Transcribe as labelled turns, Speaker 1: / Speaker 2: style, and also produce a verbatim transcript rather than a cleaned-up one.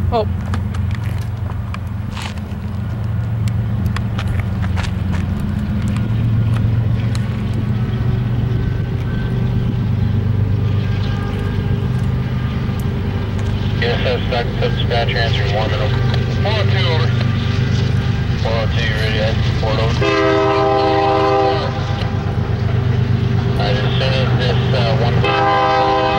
Speaker 1: Oh.
Speaker 2: Yes, that's Stockton dispatcher answering one minute. four oh two over. four oh two, you ready? That's four over. Alright, as soon as this uh, one